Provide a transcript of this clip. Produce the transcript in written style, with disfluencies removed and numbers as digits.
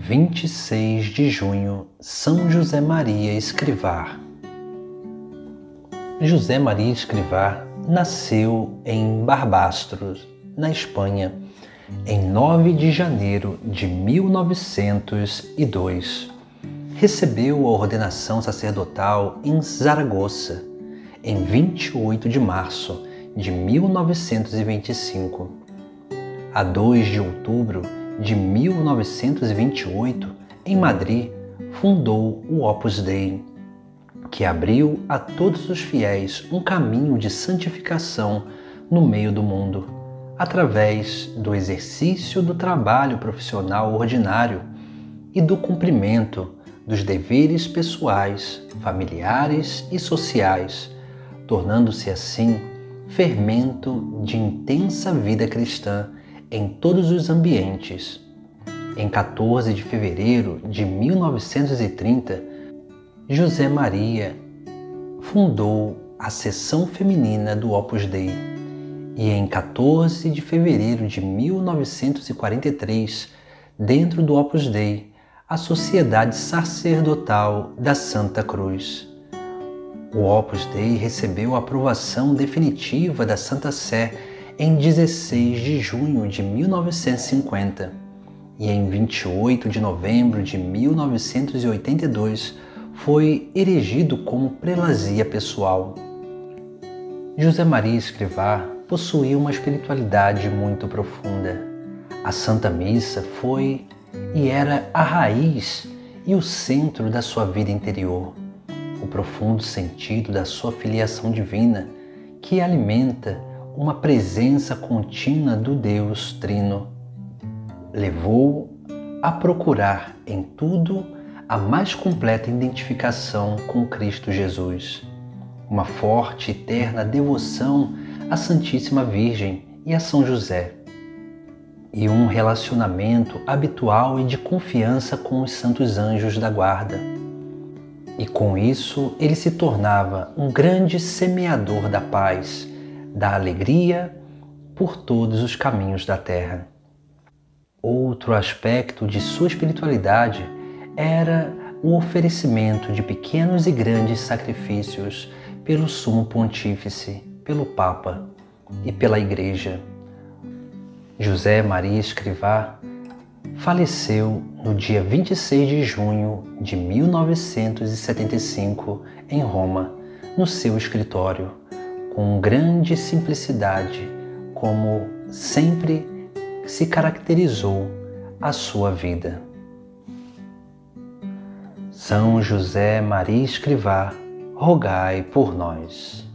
26 de junho, São José Maria Escrivá. José Maria Escrivá nasceu em Barbastro, na Espanha, em 9 de janeiro de 1902. Recebeu a ordenação sacerdotal em Zaragoza, em 28 de março de 1925. A 2 de outubro de 1928, em Madrid, fundou o Opus Dei, que abriu a todos os fiéis um caminho de santificação no meio do mundo, através do exercício do trabalho profissional ordinário e do cumprimento dos deveres pessoais, familiares e sociais, tornando-se assim fermento de intensa vida cristã em todos os ambientes. Em 14 de fevereiro de 1930, José Maria fundou a seção feminina do Opus Dei e em 14 de fevereiro de 1943, dentro do Opus Dei, a Sociedade Sacerdotal da Santa Cruz. O Opus Dei recebeu a aprovação definitiva da Santa Sé em 16 de junho de 1950 e em 28 de novembro de 1982 foi erigido como prelazia pessoal. José Maria Escrivá possuía uma espiritualidade muito profunda. A Santa Missa foi e era a raiz e o centro da sua vida interior, o profundo sentido da sua filiação divina que alimenta uma presença contínua do Deus Trino. Levou a procurar em tudo a mais completa identificação com Cristo Jesus, uma forte e eterna devoção à Santíssima Virgem e a São José, e um relacionamento habitual e de confiança com os santos anjos da guarda. E com isso ele se tornava um grande semeador da paz, da alegria por todos os caminhos da terra. Outro aspecto de sua espiritualidade era o oferecimento de pequenos e grandes sacrifícios pelo Sumo Pontífice, pelo Papa e pela Igreja. José Maria Escrivá faleceu no dia 26 de junho de 1975 em Roma, no seu escritório, com grande simplicidade, como sempre se caracterizou a sua vida. São José Maria Escrivá, rogai por nós.